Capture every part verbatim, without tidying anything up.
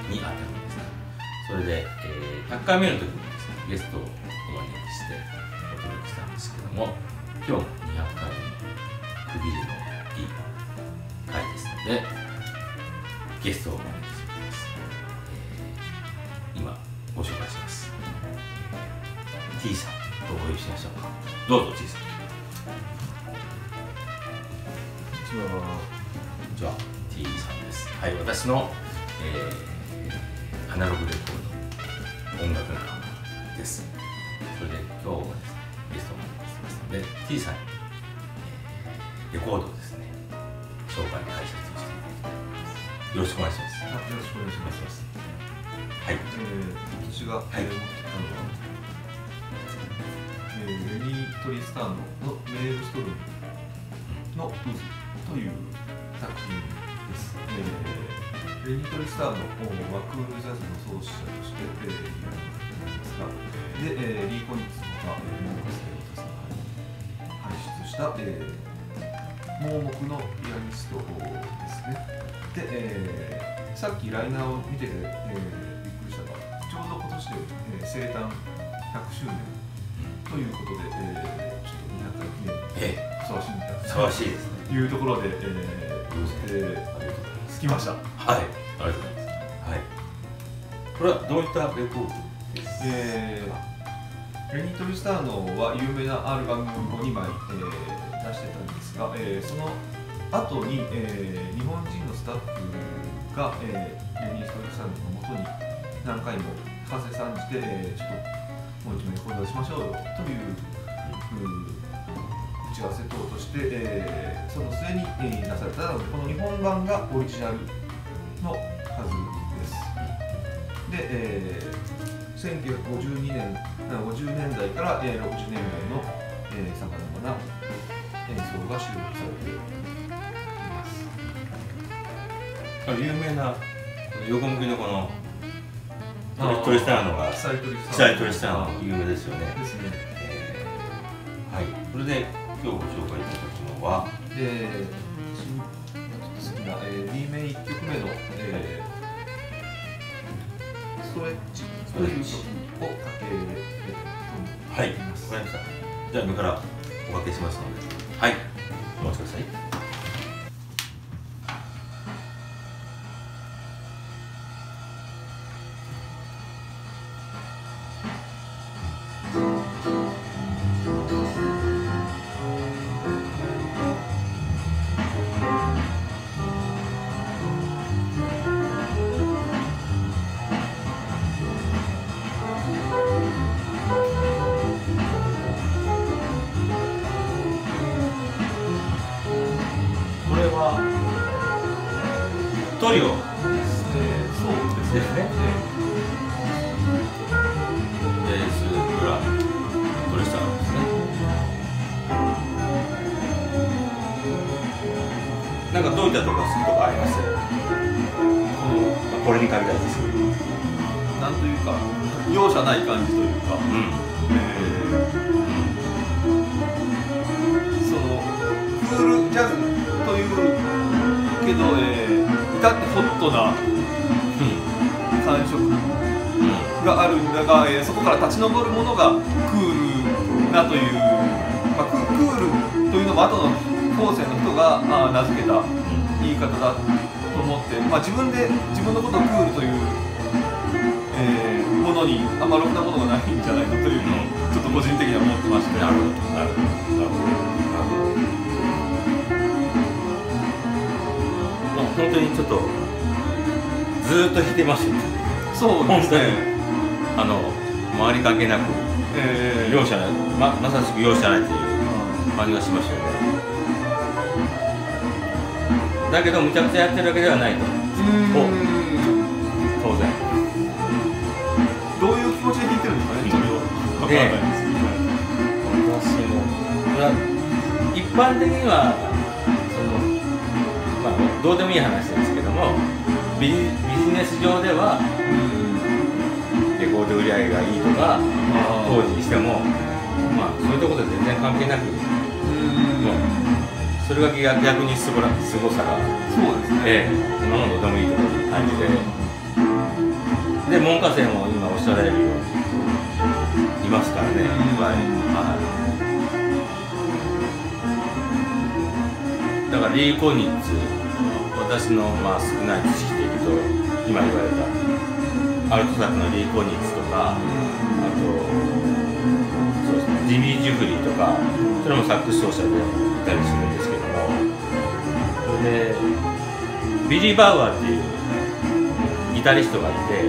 にあたるんですが、それで、えー、ひゃっかいめの時にですね、ゲストをお招きしてお届けしたんですけども、今日もにひゃっかいめの区切りのいい回ですので、ゲストをお招きしています。えー、今ご紹介します。T さんとお呼びしましょうか。どうぞ T さん。 こんにちは。 こんにちは。T さんです。はい、私の、えー、アナログレコード音楽仲間です。それで今日はですね、ゲストをお招きしてますので、T さんに、えー、レコードをですね、紹介解説をしていただきたいと思います。よろしくお願いします。 よろしくお願いします。 はい。 えー、私が、 はい、 えー、持ってきたのは、えー、レニー・トリスターノのメールストロームの渦という作品です。えー、レニー・トリスターノはクールジャズの創始者として、えー、いられますが、で、えー、リー・コニッツが、えー、モーカス・レオタさんが輩出した、えー、盲目のピアニストですね。で、えー、さっきライナーを見てて、えー、びっくりしたが、ちょうど今年で、えー、生誕ひゃくしゅうねんということで、えー、ちょっとにひゃっかい記念にふさわしいみたいな、 ふさわしいですね。 いうところで、えーえー、ありがとうございます。着ました。 はい、ありがとうございます。はい。これはどういったレコードですか？ えー、レニー・トリスターノは有名なアルバムをにまい、えー、出してたんですが、えー、その後に、えー、日本人のスタッフが、えー、レニー・トリスターノのもとに何回も風さんじて、えー、ちょっともう一枚レコード出しましょうよという、うん打ち合わせ等として、えー、その末に、えー、出されたので、この日本版がオリジナルのはずです。で、えー、せんきゅうひゃくごじゅうにねん、ごじゅうねんだいから、えー、ろくじゅうねんだいのさまざまな演奏が収録されています。 有名な横向きのこのトリスターノが、 記載トリスターノ有名ですよね。 ですね。 えー、はい。それで今日ご紹介いただくのは、 えー、私の好きな、えー、B 面いっきょくめの、えー、ストレッチという曲をかけておはい、わります。 かりました。じゃあ今からおかけしますので、はい、お待ちください。トリオ、えー、 そうですね。 ベース、ドラム、トリスターノですね。なんかどういったところが好きとかあります？このこれにかけたいです。 なんというか容赦ない感じというか、うんえー、そのクールジャズというけど、えー至ってホットな感触があるんだが、えー、そこから立ち上るものがクールなという、まあ、ク, クールというのも後の後世の人があ名付けた言い方だと思って、まあ、自分で自分のことをクールという、えー、ものにあんまろくなものがないんじゃないかというのをちょっと個人的には思ってまして、 なるほどなるほどなるほど。本当にちょっとずーっと弾いてますよね。 そうですね。 あの周り関係なく、えー、容赦ない、ま、まさしく容赦ないという感じがしましたよね。だけどむちゃくちゃやってるわけではないと。当然。 どういう気持ちで弾いてるんですかね。それを分からないんですけど。 私もこれは一般的にはそのまあどうでもいい話ですけども、ビジ、ビジネス上ではレコード売り上げがいいとか当時にしても、まあそういうところで全然関係なく、もうそれが逆にすごらすごさが、 そうですね。 ええ、そんなものどうでもいいという感じで。 で門下生も今おっしゃられるようにいますからね、いっぱい。はい、だからリー・コニッツ、私のまあ少ない知識でいくと今言われたアルトサックのリー・コニッツとか、あとそうですね、ジミー・ジュフリーとか、それもサックス奏者でいたりするんですけども、それでビリー・バウアーっていうギタリストがいて、え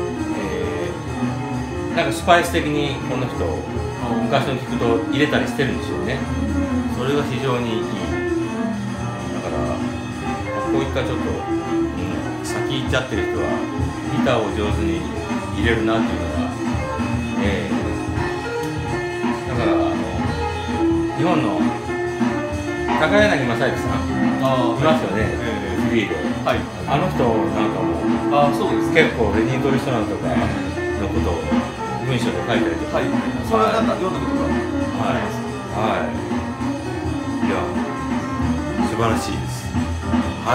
ー、なんかスパイス的にこの人を昔の聴くと入れたりしてるんですよね。それが非常にいい。だからこういったちょっと、うん、先行っちゃってる人はギターを上手に入れるなっていうのが、えー、だからあの日本の高柳正之さんいますよね、フリーで。はい、あの人なんかもあそうです、ね、結構レニー・トリストランとかのことを文章で書いたりとか、はい、 それはなんか読んだことがあります。 はい、はい、いや素晴らしいです。はい、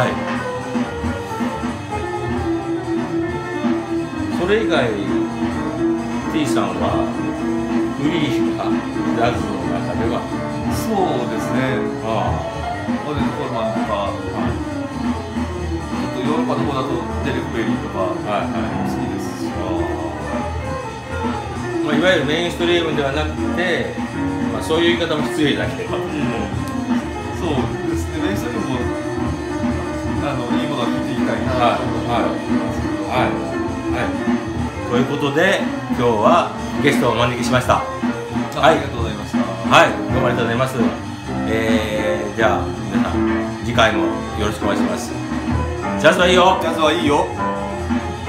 それ以外 T さんはフリーかジャズの中ではそうですね、ああオーデン・コールマンとか、はい、ヨーロッパの方だとデレク・ベリーとか、はいはい、好きです。 まあ、いわゆるメインストリームではなくて、まあ、そういう言い方も失礼だけど、うん、 そうですね、メインストリームもあのいいものを聴いていきたいなと思います。 はいはいはい、ということで今日はゲストをお招きしました。はい、 ありがとうございました。 はい、どうもありがとうございます。えー、じゃあ皆さん次回もよろしくお願いします。ジャズはいいよ。 ジャズはいいよ。